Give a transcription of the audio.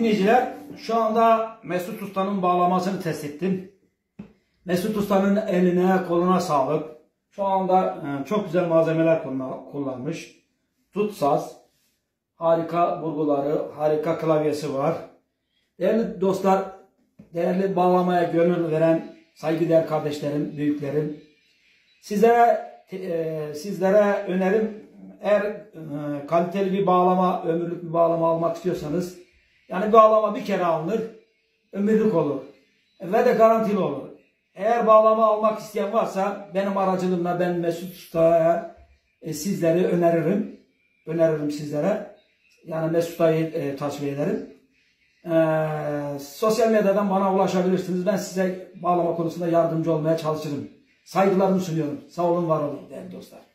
dinleyiciler, şu anda Mesut Usta'nın bağlamasını test ettim. Mesut Usta'nın eline koluna sağlık. Şu anda çok güzel malzemeler kullanmış. Tut saz, harika burguları, harika klavyesi var. Değerli dostlar, değerli bağlamaya gönül veren saygıdeğer kardeşlerim, büyüklerim, sizlere önerim, eğer kaliteli bir bağlama, ömürlük bir bağlama almak istiyorsanız, yani bağlama bir kere alınır, ömürlük olur ve de garantili olur. Eğer bağlama almak isteyen varsa benim aracılığımla ben Mesut Usta'ya sizleri öneririm sizlere. Yani Mesut Usta'yı tavsiye ederim. Sosyal medyadan bana ulaşabilirsiniz. Ben size bağlama konusunda yardımcı olmaya çalışırım. Saygılarımı sunuyorum. Sağ olun, var olun değerli dostlar.